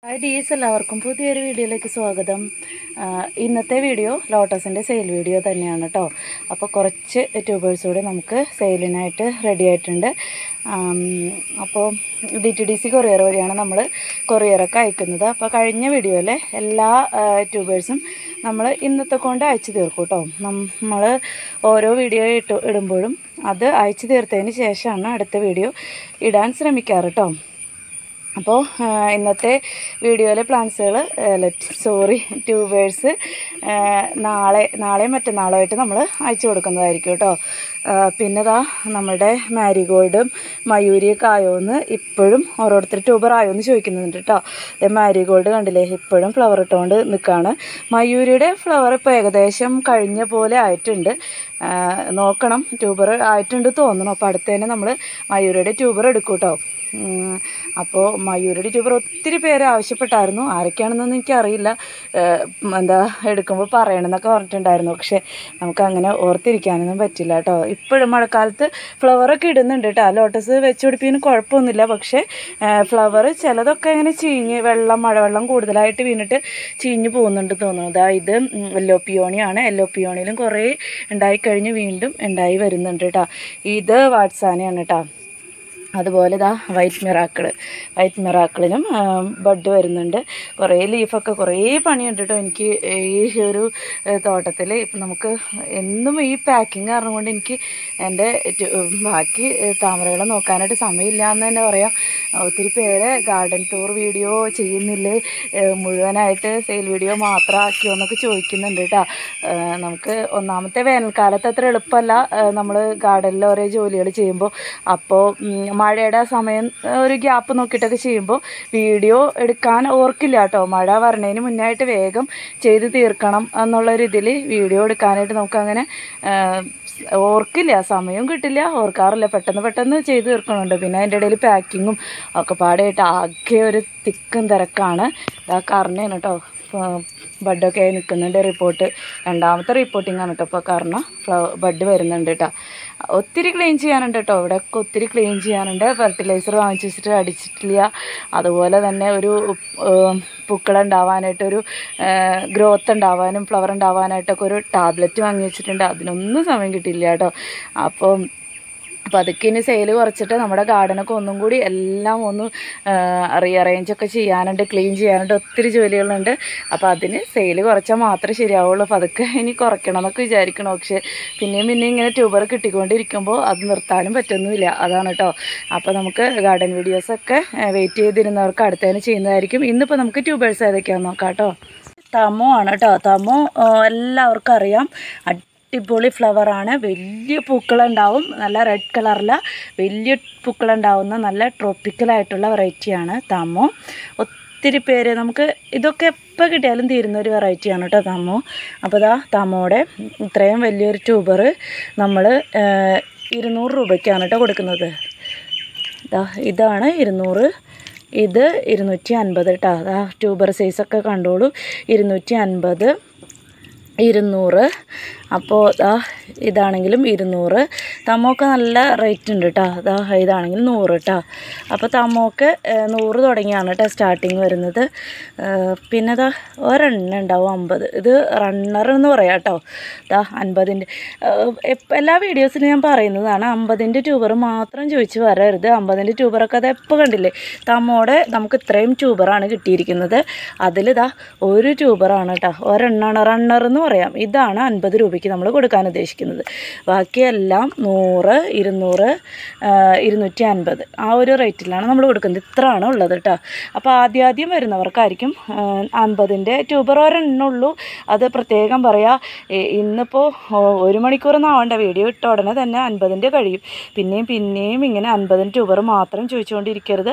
Hi ഡീസ്, എല്ലാവർക്കും പുതിയൊരു വീഡിയോയിലേക്ക് സ്വാഗതം. ഇന്നത്തെ വീഡിയോ ലോട്ടസിൻ്റെ സെയിൽ വീഡിയോ തന്നെയാണ് കേട്ടോ. അപ്പോൾ കുറച്ച് ട്യൂബേഴ്സ് കൂടെ നമുക്ക് സെയിലിനായിട്ട് റെഡി ആയിട്ടുണ്ട്. അപ്പോൾ DTDC കൊറിയർ വഴിയാണ് നമ്മൾ കൊറിയറൊക്കെ അയക്കുന്നത്. അപ്പോൾ കഴിഞ്ഞ വീഡിയോയിലെ എല്ലാ ട്യൂബേഴ്സും നമ്മൾ ഇന്നത്തെ കൊണ്ട് അയച്ചു തീർക്കും കേട്ടോ. നമ്മൾ ഓരോ വീഡിയോ ഇടുമ്പോഴും അത് അയച്ചു തീർത്തതിന് ശേഷമാണ് അടുത്ത വീഡിയോ ഇടാൻ ശ്രമിക്കാറ് കേട്ടോ. അപ്പോൾ ഇന്നത്തെ വീഡിയോയിലെ പ്ലാൻസുകൾ ട്യൂബേഴ്സ് നാളെയും മറ്റന്നാളുമായിട്ട് നമ്മൾ അയച്ചു കൊടുക്കുന്നതായിരിക്കും കേട്ടോ. പിന്നെ നമ്മുടെ മാരിഗോൾഡും മയൂരിയൊക്കെ ആയോന്ന് ഇപ്പോഴും ഓരോരുത്തർ ട്യൂബർ ആയോന്ന് ചോദിക്കുന്നുണ്ട് കേട്ടോ. മാരിഗോൾഡ് കണ്ടില്ലേ, ഇപ്പോഴും ഫ്ലവർ ഇട്ടുകൊണ്ട് നിൽക്കുകയാണ്. മയൂരിയുടെ ഫ്ലവർ ഇപ്പോൾ ഏകദേശം കഴിഞ്ഞ പോലെ ആയിട്ടുണ്ട്. നോക്കണം, ട്യൂബർ ആയിട്ടുണ്ട് തോന്നണം. അപ്പോൾ അടുത്ത് തന്നെ നമ്മൾ മയൂരിയുടെ ട്യൂബർ എടുക്കും കേട്ടോ. അപ്പോൾ മയൂരിയുടെ ട്യൂബർ ഒത്തിരി പേര് ആവശ്യപ്പെട്ടായിരുന്നു. ആരൊക്കെയാണെന്നൊന്നും എനിക്കറിയില്ല. എടുക്കുമ്പോൾ പറയണമെന്നൊക്കെ പറഞ്ഞിട്ടുണ്ടായിരുന്നു. പക്ഷേ നമുക്കങ്ങനെ ഓർത്തിരിക്കാനൊന്നും പറ്റില്ല കേട്ടോ. ഇപ്പോഴും മഴക്കാലത്ത് ഫ്ലവറൊക്കെ ഇടുന്നുണ്ട് കേട്ടോ. ലോട്ടസ് വെച്ച് പിടിപ്പിന് കുഴപ്പമൊന്നുമില്ല. പക്ഷേ ഫ്ലവർ ചിലതൊക്കെ ഇങ്ങനെ മഴവെള്ളം കൂടുതലായിട്ട് വീണിട്ട് ചീഞ്ഞ് പോകുന്നുണ്ട് തോന്നുന്നു. ഇത് യെല്ലോ പിയോണിയാണ്. യെല്ലോ പിയോണിയിലും കുറേ ഉണ്ടായിക്കഴിഞ്ഞ് വീണ്ടും ഉണ്ടായി വരുന്നുണ്ട് കേട്ടോ. ഇത് വാട്സാനയാണ് കേട്ടോ. അതുപോലെ വൈറ്റ് മിറാക്കിളിനും ബഡ് വരുന്നുണ്ട്. കുറേ ലീഫൊക്കെ കുറേ പണിയുണ്ട് കേട്ടോ എനിക്ക് ഈ ഒരു തോട്ടത്തിൽ. ഇപ്പം നമുക്ക് എന്നും ഈ പാക്കിങ് കാരണം കൊണ്ട് എനിക്ക് എൻ്റെ ബാക്കി താമരകൾ നോക്കാനായിട്ട് സമയമില്ല എന്ന് തന്നെ പറയാം. ഒത്തിരി പേര് ഗാർഡൻ ടൂർ വീഡിയോ ചെയ്യുന്നില്ലേ, മുഴുവനായിട്ട് സെയിൽ വീഡിയോ മാത്രം ആക്കിയോ എന്നൊക്കെ ചോദിക്കുന്നുണ്ട് കേട്ടോ. നമുക്ക് ഒന്നാമത്തെ വേനൽക്കാലത്ത് അത്ര എളുപ്പമല്ല നമ്മൾ ഗാർഡനിൽ ഓരോ ജോലികൾ ചെയ്യുമ്പോൾ. അപ്പോൾ മഴയുടെ സമയം ഒരു ഗ്യാപ്പ് നോക്കിയിട്ടൊക്കെ ചെയ്യുമ്പോൾ വീഡിയോ എടുക്കാൻ ഓർക്കില്ല കേട്ടോ. മഴ വരണതിന് മുന്നായിട്ട് വേഗം ചെയ്ത് തീർക്കണം എന്നുള്ളൊരിതിൽ വീഡിയോ എടുക്കാനായിട്ട് നമുക്കങ്ങനെ ഓർക്കില്ല, സമയവും കിട്ടില്ല, ഓർക്കാറില്ല. പെട്ടെന്ന് ചെയ്ത് തീർക്കണുണ്ട്. പിന്നെ അതിൻ്റെ ഇടയിൽ പാക്കിങ്ങും ഒക്കെ പാടായിട്ട് ആകെ ഒരു തിക്കും തിരക്കാണ്. കറണയാണ് കേട്ടോ. ബഡൊക്കെ ആയി നിൽക്കുന്നുണ്ട്. രണ്ടാമത്തെ റിപ്പോർട്ടിംഗ് ആണ് കേട്ടോ. ഇപ്പോൾ കാരണം ബഡ് വരുന്നുണ്ട് കേട്ടോ. ഒത്തിരി ക്ലീൻ ചെയ്യാനുണ്ട് കേട്ടോ. ഇവിടെയൊക്കെ ഒത്തിരി ക്ലീൻ ചെയ്യാനുണ്ട്. ഫെർട്ടിലൈസർ വാങ്ങിച്ച് വെച്ചിട്ട് അടിച്ചിട്ടില്ല. അതുപോലെ തന്നെ ഒരു പൂക്കളുണ്ടാവാനായിട്ടൊരു ഗ്രോത്ത് ഉണ്ടാവാനും ഫ്ലവർ ഉണ്ടാവാനായിട്ടൊക്കെ ഒരു ടാബ്ലറ്റ് വാങ്ങി വെച്ചിട്ടുണ്ട്. അതിനൊന്നും സമയം കിട്ടിയില്ല കേട്ടോ. അപ്പോൾ അതൊക്കെ ഇനി സെയിൽ കുറച്ചിട്ട് നമ്മുടെ ഗാർഡനൊക്കെ ഒന്നും കൂടി എല്ലാം ഒന്ന് റീഅറേഞ്ചൊക്കെ ചെയ്യാനുണ്ട്, ക്ലീൻ ചെയ്യാനുണ്ട്, ഒത്തിരി ജോലികളുണ്ട്. അപ്പോൾ അതിന് സെയിൽ കുറച്ചാൽ മാത്രമേ ശരിയാവുള്ളൂ. അപ്പോൾ അതൊക്കെ ഇനി കുറയ്ക്കണം എന്നൊക്കെ വിചാരിക്കണം. പക്ഷേ പിന്നെയും ഇങ്ങനെ ട്യൂബർ കിട്ടിക്കൊണ്ടിരിക്കുമ്പോൾ അത് നിർത്താനും പറ്റുന്നില്ല. അതാണ് കേട്ടോ. അപ്പോൾ നമുക്ക് ഗാർഡൻ വീഡിയോസൊക്കെ വെയിറ്റ് ചെയ്തിരുന്നവർക്ക് അടുത്തതിന് ചെയ്യുന്നതായിരിക്കും. ഇന്നിപ്പോൾ നമുക്ക് ട്യൂബേഴ്സ് ഏതൊക്കെയാണെന്ന് നോക്കാം കേട്ടോ. തമോ ആണ് കേട്ടോ. തമോ എല്ലാവർക്കും അറിയാം. അടിപൊളി ഫ്ലവറാണ്. വലിയ പൂക്കളുണ്ടാവും. നല്ല റെഡ് കളറിൽ വലിയ പൂക്കളുണ്ടാവുന്ന നല്ല ട്രോപ്പിക്കലായിട്ടുള്ള വെറൈറ്റിയാണ് തമോ. ഒത്തിരി പേര് നമുക്ക് ഇതൊക്കെ എപ്പോൾ കിട്ടിയാലും തീരുന്ന ഒരു വെറൈറ്റിയാണ് കേട്ടോ തമോ. അപ്പോൾ തമോയുടെ ഇത്രയും വലിയൊരു ട്യൂബർ നമ്മൾ 200 രൂപയ്ക്കാണ് കേട്ടോ കൊടുക്കുന്നത്. ഇതാണ് 200, ഇത് 250 കേട്ടോ. ട്യൂബർ സൈസൊക്കെ കണ്ടോളൂ. 250, 200. അപ്പോൾ ഇതാണെങ്കിലും 200. തമോക്ക് നല്ല റേറ്റ് ഉണ്ട് കേട്ടോ. ഇതാണെങ്കിൽ 100 കേട്ടോ. അപ്പോൾ തമോക്ക് 100 തുടങ്ങിയാണ് കേട്ടോ സ്റ്റാർട്ടിങ് വരുന്നത്. പിന്നെ ഒരെണ്ണം ഉണ്ടാവും 50. ഇത് റണ്ണർ എന്ന് പറയാം കേട്ടോ. 50-ൻ്റെ എല്ലാ വീഡിയോസിലും ഞാൻ പറയുന്നതാണ്. 50-ൻ്റെ ട്യൂബർ മാത്രം ചോദിച്ച് വരരുത്. 50-ൻ്റെ ട്യൂബറൊക്കെ എപ്പോൾ കണ്ടില്ലേ. തമോടെ നമുക്ക് ഇത്രയും ട്യൂബറാണ് കിട്ടിയിരിക്കുന്നത്. അതിൽ ഒരു ട്യൂബറാണ് കേട്ടോ. ഒരെണ്ണമാണ് റണ്ണർ എന്ന് പറയാം. ഇതാണ് 50 രൂപയ്ക്ക് നമ്മൾ കൊടുക്കാൻ ഉദ്ദേശിക്കുന്നത്. ബാക്കിയെല്ലാം 100, 200, 250 ആ ഒരു റേറ്റിലാണ് നമ്മൾ കൊടുക്കുന്നത്. ഇത്രയാണ് ഉള്ളത് കേട്ടോ. അപ്പോൾ ആദ്യം വരുന്നവർക്കായിരിക്കും 50-ൻ്റെ ട്യൂബർ ഒരെണ്ണുള്ളൂ. അത് പ്രത്യേകം പറയാം. ഇന്നിപ്പോൾ 1 മണിക്കൂറൊന്നും ആവേണ്ട, വീഡിയോ ഇട്ട ഉടനെ തന്നെ 50-ൻ്റെ കഴിയും. പിന്നെയും ഇങ്ങനെ 50-ൻ്റെ ട്യൂബർ മാത്രം ചോദിച്ചുകൊണ്ടിരിക്കരുത്.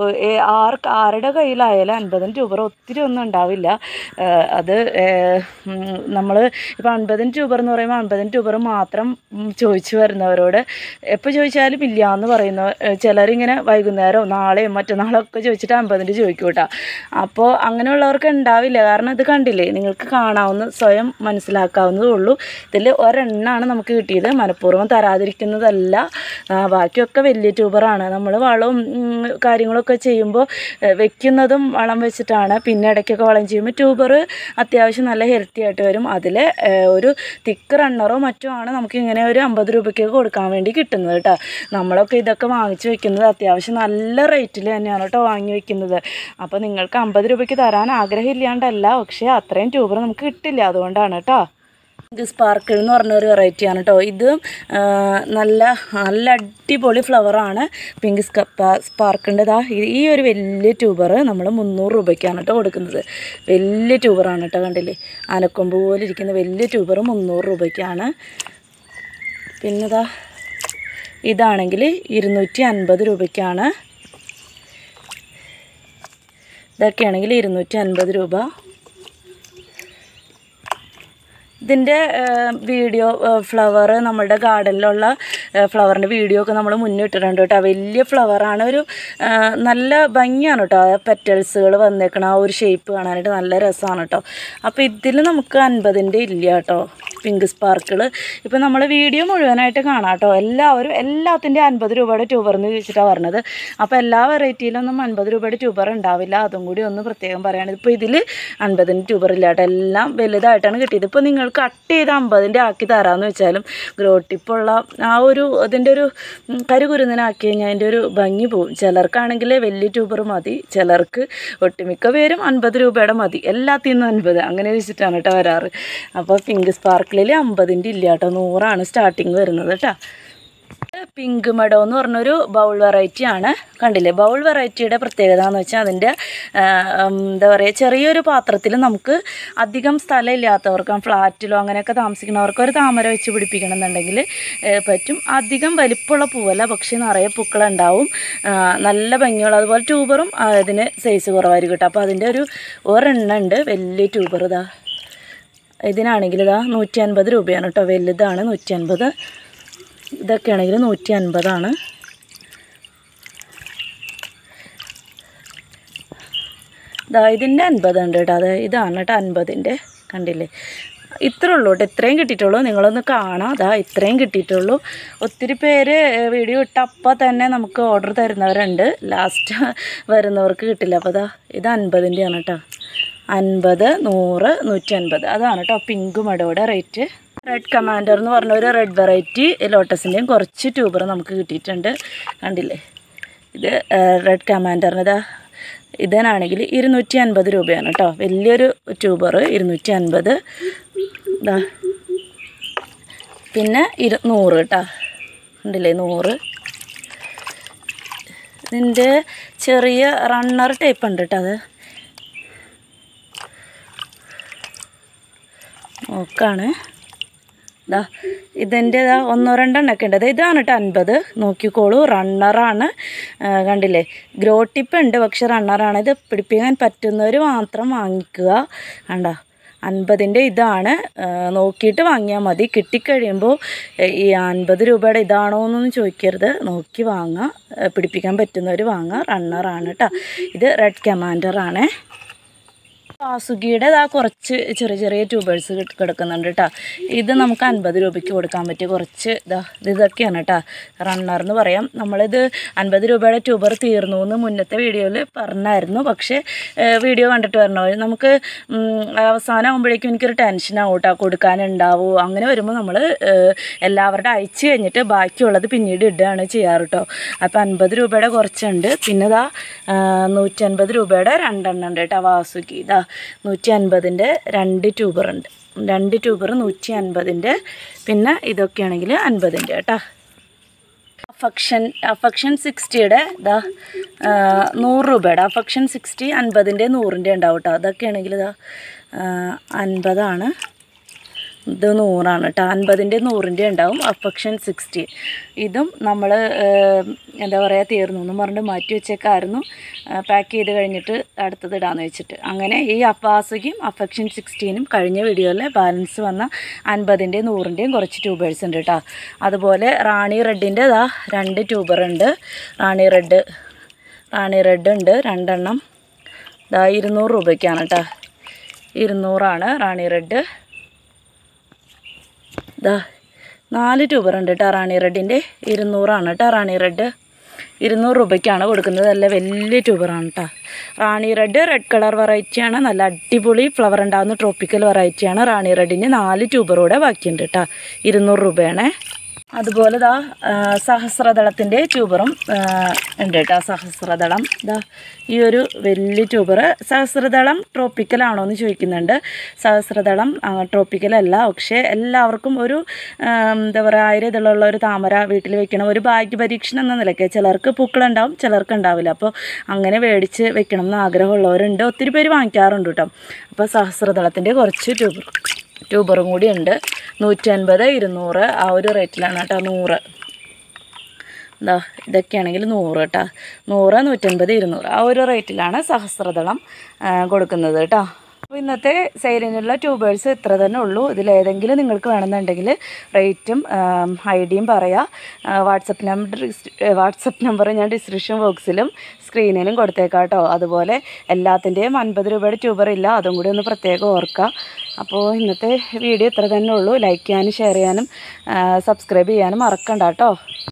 ആരുടെ കയ്യിലായാലും 50-ൻ്റെ ട്യൂബർ ഒത്തിരി ഒന്നും ഉണ്ടാവില്ല. അത് നമ്മൾ ഇപ്പോൾ 50 ട്യൂബർ എന്ന് പറയുമ്പോൾ 50 ട്യൂബർ മാത്രം ചോദിച്ചു വരുന്നവരോട് എപ്പോൾ ചോദിച്ചാലും ഇല്ല എന്ന് പറയുന്ന ചിലരിങ്ങനെ വൈകുന്നേരമോ നാളെയോ മറ്റന്നാളോ ഒക്കെ ചോദിച്ചിട്ട് 50 ചോദിക്കും കേട്ടോ. അപ്പോൾ അങ്ങനെയുള്ളവർക്ക് ഉണ്ടാവില്ല. കാരണം ഇത് കണ്ടില്ലേ, നിങ്ങൾക്ക് കാണാവുന്ന സ്വയം മനസ്സിലാക്കാവുന്നതേ ഉള്ളൂ. ഇതിൽ ഒരെണ്ണമാണ് നമുക്ക് കിട്ടിയത്. മനഃപൂർവ്വം തരാതിരിക്കുന്നതല്ല. ബാക്കിയൊക്കെ വലിയ ട്യൂബറാണ്. നമ്മൾ വളവും കാര്യങ്ങളൊക്കെ ചെയ്യുമ്പോൾ വെക്കുന്നതും വളം വെച്ചിട്ടാണ്. പിന്നെ ഇടയ്ക്കൊക്കെ വളം ചെയ്യുമ്പോൾ ട്യൂബർ അത്യാവശ്യം നല്ല ഹെൽത്തി ആയിട്ട് വരും. അതിൽ ഒരു തിക്ക് റണ്ണറോ മറ്റോ ആണ് നമുക്ക് ഇങ്ങനെ ഒരു 50 രൂപയ്ക്കൊക്കെ കൊടുക്കാൻ വേണ്ടി കിട്ടുന്നത് കേട്ടോ. നമ്മളൊക്കെ ഇതൊക്കെ വാങ്ങിച്ച് വെക്കുന്നത് അത്യാവശ്യം നല്ല റേറ്റിൽ തന്നെയാണ് കേട്ടോ വാങ്ങി വെക്കുന്നത്. അപ്പോൾ നിങ്ങൾക്ക് 50 രൂപയ്ക്ക് തരാൻ ആഗ്രഹമില്ലാണ്ടല്ല, പക്ഷേ അത്രയും ട്യൂബർ നമുക്ക് കിട്ടില്ല. അതുകൊണ്ടാണ് കേട്ടോ. ഇത് സ്പാർക്കിൾ എന്ന് പറഞ്ഞൊരു വെറൈറ്റിയാണ് കേട്ടോ. ഇത് നല്ല നല്ല അടിപൊളി ഫ്ലവറാണ്. പിങ്ക് സ്പാർക്കിളിൻ്റെതാ ഈ ഒരു വലിയ ട്യൂബർ നമ്മൾ 300 രൂപയ്ക്കാണ് കേട്ടോ കൊടുക്കുന്നത്. വലിയ ട്യൂബറാണ് കേട്ടോ. കണ്ടില്ലേ, ആനക്കൊമ്പ് പോലെ ഇരിക്കുന്ന വലിയ ട്യൂബർ 300 രൂപയ്ക്കാണ്. പിന്നെതാ ഇതാണെങ്കിൽ 250 രൂപയ്ക്കാണ്. ഇതൊക്കെയാണെങ്കിൽ 250 രൂപ. ഇതിൻ്റെ വീഡിയോ ഫ്ലവർ നമ്മളുടെ ഗാർഡനിലുള്ള ഫ്ലവറിൻ്റെ വീഡിയോ ഒക്കെ നമ്മൾ മുന്നിട്ടിട്ടുണ്ട് കേട്ടോ. വലിയ ഫ്ലവറാണ്. ഒരു നല്ല ഭംഗിയാണ് കേട്ടോ. പെറ്റൽസുകൾ വന്നേക്കണം ആ ഒരു ഷേപ്പ് കാണാനായിട്ട് നല്ല രസമാണ് കേട്ടോ. അപ്പോൾ ഇതിൽ നമുക്ക് 50 ഇല്ല കേട്ടോ. പിങ്ക് സ്പാർക്കിൾ ഇപ്പോൾ നമ്മൾ വീഡിയോ മുഴുവനായിട്ട് കാണാം കേട്ടോ. എല്ലാത്തിൻ്റെ 50 രൂപയുടെ ട്യൂബർന്ന് ചോദിച്ചിട്ടാണ് പറഞ്ഞത്. അപ്പോൾ എല്ലാ വെറൈറ്റിയിലൊന്നും 50 രൂപയുടെ ട്യൂബർ ഉണ്ടാവില്ല. അതും കൂടി ഒന്ന് പ്രത്യേകം പറയുകയാണ്. ഇപ്പോൾ ഇതിൽ 50 ട്യൂബർ ഇല്ല കേട്ടോ. എല്ലാം വലുതായിട്ടാണ് കിട്ടിയത്. ഇപ്പോൾ നിങ്ങൾ കട്ട് ചെയ്ത് 50 ആക്കി തരാമെന്ന് വെച്ചാലും ഗ്രോട്ടിപ്പുള്ള ആ ഒരു അതിൻ്റെ ഒരു കരുകുരുന്നനാക്കി കഴിഞ്ഞാൽ അതിൻ്റെ ഒരു ഭംഗി പോവും. ചിലർക്കാണെങ്കിൽ വലിയ ട്യൂബർ മതി, ചിലർക്ക് ഒട്ടുമിക്ക പേരും 50 രൂപയുടെ മതി. എല്ലാത്തിനും 50 അങ്ങനെ വെച്ചിട്ടാണ് കേട്ടോ വരാറ്. അപ്പോൾ പിങ്ക് സ്പാർക്കിളിൽ 50 ഇല്ല കേട്ടോ. 100 സ്റ്റാർട്ടിങ് വരുന്നത് കേട്ടോ. പിങ്ക് മെഡോ എന്ന് പറഞ്ഞൊരു ബൗൾ വെറൈറ്റിയാണ്. കണ്ടില്ലേ, ബൗൾ വെറൈറ്റിയുടെ പ്രത്യേകത എന്ന് വെച്ചാൽ അതിൻ്റെ എന്താ പറയുക, ചെറിയൊരു പാത്രത്തിൽ നമുക്ക് അധികം സ്ഥലം ഇല്ലാത്തവർക്ക് ഫ്ലാറ്റിലോ അങ്ങനെയൊക്കെ താമസിക്കുന്നവർക്ക് ഒരു താമര വെച്ച് പിടിപ്പിക്കണം എന്നുണ്ടെങ്കിൽ പറ്റും. അധികം വലിപ്പമുള്ള പൂവല്ല, പക്ഷേ നിറയെ പൂക്കളുണ്ടാവും. നല്ല ഭംഗിയുള്ള അതുപോലെ ട്യൂബറും അതിന് സൈസ് കുറവായിരിക്കും കേട്ടോ. അപ്പോൾ അതിൻ്റെ ഒരെണ്ണം ഉണ്ട് വലിയ ട്യൂബർ. ഇതിനാണെങ്കിൽ 150 രൂപയാണ് കേട്ടോ. വലുതാണ് 150. ഇതൊക്കെയാണെങ്കിൽ 150. ഇതിൻ്റെ 50 ഉണ്ട് കേട്ടോ. ഇതാണ് കേട്ടോ 50. കണ്ടില്ലേ, ഇത്രേ ഉള്ളൂ കേട്ടോ. ഇത്രയും കിട്ടിയിട്ടുള്ളൂ. നിങ്ങളൊന്ന് കാണാം. ഇത്രയും കിട്ടിയിട്ടുള്ളൂ. ഒത്തിരി പേര് വീഡിയോ ഇട്ട അപ്പം തന്നെ നമുക്ക് ഓർഡർ തരുന്നവരുണ്ട്. ലാസ്റ്റ് വരുന്നവർക്ക് കിട്ടില്ല. അപ്പോൾ ഇത് 50 ആണ് കേട്ടോ. 50, 100, 150 അതാണ് കേട്ടോ പിങ്ക് മെഡോയുടെ റേറ്റ്. റെഡ് കമാൻഡർ എന്ന് പറഞ്ഞ ഒരു റെഡ് വെറൈറ്റി ലോട്ടസിൻ്റെയും കുറച്ച് ട്യൂബർ നമുക്ക് കിട്ടിയിട്ടുണ്ട്. കണ്ടില്ലേ, ഇത് റെഡ് കമാൻഡറിന് ഇതിനാണെങ്കിൽ 250 രൂപയാണ് കേട്ടോ. വലിയൊരു ട്യൂബർ 250. പിന്നെ 100 കേട്ടോ. കണ്ടില്ലേ, 100. ഇതിൻ്റെ ചെറിയ റണ്ണർ ടൈപ്പ് ഉണ്ട് കേട്ടോ. അത് നോക്കാണ്. ഇതിൻ്റെ 1-2 എണ്ണൊക്കെ ഉണ്ട്. ഇതാണ് കേട്ടോ 50. നോക്കിക്കോളൂ, റണ്ണറാണ്. കണ്ടില്ലേ, ഗ്രോ ടിപ്പ് ഉണ്ട്, പക്ഷെ റണ്ണറാണ്. ഇത് പിടിപ്പിക്കാൻ പറ്റുന്നവർ മാത്രം വാങ്ങിക്കുക. കണ്ടോ, 50 ഇതാണ്. നോക്കിയിട്ട് വാങ്ങിയാൽ മതി. കിട്ടിക്കഴിയുമ്പോൾ ഈ 50 രൂപയുടെ ഇതാണോ എന്നൊന്നും ചോദിക്കരുത്. നോക്കി വാങ്ങുക. പിടിപ്പിക്കാൻ പറ്റുന്നവർ വാങ്ങുക. റണ്ണറാണ് കേട്ടോ. ഇത് റെഡ് കമാൻഡറാണ്. വാസുകിയുടെ കുറച്ച് ചെറിയ ചെറിയ ട്യൂബേഴ്സ് കിടക്കുന്നുണ്ട് കേട്ടോ. ഇത് നമുക്ക് 50 രൂപയ്ക്ക് കൊടുക്കാൻ പറ്റിയ കുറച്ച് ഇതൊക്കെയാണ് കേട്ടോ. റണ്ണർ എന്ന് പറയാം. നമ്മളിത് 50 രൂപയുടെ ട്യൂബർ തീർന്നു എന്ന് മുന്നത്തെ വീഡിയോയിൽ പറഞ്ഞായിരുന്നു. പക്ഷേ വീഡിയോ കണ്ടിട്ട് വരണോ, നമുക്ക് അവസാനം ആകുമ്പോഴേക്കും എനിക്കൊരു ടെൻഷനാവും കേട്ടോ, കൊടുക്കാനുണ്ടാവുമോ. അങ്ങനെ വരുമ്പോൾ നമ്മൾ എല്ലാവരുടെ അയച്ചു കഴിഞ്ഞിട്ട് ബാക്കിയുള്ളത് പിന്നീട് ഇടുകയാണ് ചെയ്യാറ് കേട്ടോ. അപ്പോൾ 50 രൂപയുടെ കുറച്ചുണ്ട്. പിന്നെ 150 രൂപയുടെ 2 എണ്ണം ഉണ്ട് കേട്ടോ. വാസുകി 150 2 ട്യൂബറുണ്ട്. 2 ട്യൂബർ 150. പിന്നെ ഇതൊക്കെയാണെങ്കിൽ 50 കേട്ടോ. അഫക്ഷൻ 60യുടെ 100 രൂപയുടെ അഫക്ഷൻ 60 50 100 ഉണ്ടാവും കേട്ടോ. അതൊക്കെയാണെങ്കിൽ 50. ഇത് 100 കേട്ടോ. 50-ൻ്റെ 100-ൻ്റെ ഉണ്ടാവും. അഫെക്ഷൻ 60. ഇതും നമ്മൾ എന്താ പറയുക തീർന്നു എന്നും പറഞ്ഞിട്ട് മാറ്റി വെച്ചേക്കായിരുന്നു. പാക്ക് ചെയ്ത് കഴിഞ്ഞിട്ട് അടുത്തത് ഇടാമെന്ന് വെച്ചിട്ട്. അങ്ങനെ ഈ അപ്പാസുകയും അഫെക്ഷൻ 16-നും കഴിഞ്ഞ വീഡിയോയിൽ ബാലൻസ് വന്ന 50-ൻ്റെയും 100-ൻ്റെയും കുറച്ച് ട്യൂബേഴ്സ് ഉണ്ട് കേട്ടോ. അതുപോലെ റാണി റെഡിൻ്റെ 2 ട്യൂബർ ഉണ്ട്. റാണി റെഡ് ഉണ്ട് 2 എണ്ണം. 200 രൂപയ്ക്കാണ് കേട്ടോ. 200 റാണി റെഡ്. 4 ട്യൂബർ ഉണ്ട് കേട്ടോ റാണി റെഡിൻ്റെ. 200 കേട്ടോ റാണി റെഡ്. 200 രൂപയ്ക്കാണ് കൊടുക്കുന്നത്. നല്ല വലിയ ട്യൂബറാണ് കേട്ടോ. റാണി റെഡ് കളർ വെറൈറ്റിയാണ്. നല്ല അടിപൊളി ഫ്ലവർ ഉണ്ടാകുന്ന ട്രോപ്പിക്കൽ വെറൈറ്റിയാണ്. റാണി റെഡിന് 4 ട്യൂബറൂടെ ബാക്കിയുണ്ട് കേട്ടോ. 200 രൂപയാണ്. അതുപോലെ സഹസ്രദളത്തിൻ്റെ ട്യൂബറും ഉണ്ട് കേട്ടോ. സഹസ്രദളം ഈ ഒരു വലിയ ട്യൂബർ. സഹസ്രദളം ട്രോപ്പിക്കലാണോ എന്ന് ചോദിക്കുന്നുണ്ട്. സഹസ്രദളം ട്രോപ്പിക്കലല്ല, പക്ഷേ എല്ലാവർക്കും ഒരു എന്താ പറയുക 1000 ഇതളുള്ള ഒരു താമര വീട്ടിൽ വെക്കണം. ഒരു ഭാഗ്യ പരീക്ഷണം എന്ന നിലയ്ക്ക് ചിലർക്ക് പൂക്കളുണ്ടാവും, ചിലർക്ക് ഉണ്ടാവില്ല. അപ്പോൾ അങ്ങനെ മേടിച്ച് വെക്കണം എന്ന് ആഗ്രഹമുള്ളവരുണ്ട്. ഒത്തിരി പേര് വാങ്ങിക്കാറുണ്ട് കേട്ടോ. അപ്പോൾ സഹസ്രദളത്തിൻ്റെ കുറച്ച് ട്യൂബറും കൂടി ഉണ്ട്. 150, 200 ആ ഒരു റേറ്റിലാണ് കേട്ടോ. 100 ഇതൊക്കെയാണെങ്കിൽ 100 കേട്ടോ. 100, 150, 200 ആ ഒരു റേറ്റിലാണ് സഹസ്രദളം കൊടുക്കുന്നത് കേട്ടോ. അപ്പോൾ ഇന്നത്തെ സെയിലിനുള്ള ട്യൂബേഴ്സ് ഇത്ര തന്നെ ഉള്ളൂ. ഇതിലേതെങ്കിലും നിങ്ങൾക്ക് വേണമെന്നുണ്ടെങ്കിൽ റേറ്റും ഐഡിയും പറയാം. വാട്സപ്പ് നമ്പർ ഞാൻ ഡിസ്ക്രിപ്ഷൻ ബോക്സിലും സ്ക്രീനിലും കൊടുത്തേക്കാം കേട്ടോ. അതുപോലെ എല്ലാത്തിൻ്റെയും 50 രൂപയുടെ ട്യൂബർ ഇല്ല, അതും കൂടി ഒന്ന് പ്രത്യേകം ഓർക്കുക. അപ്പോൾ ഇന്നത്തെ വീഡിയോ ഇത്ര തന്നെ ഉള്ളൂ. ലൈക്ക് ചെയ്യാനും ഷെയർ ചെയ്യാനും സബ്സ്ക്രൈബ് ചെയ്യാനും മറക്കണ്ട കേട്ടോ.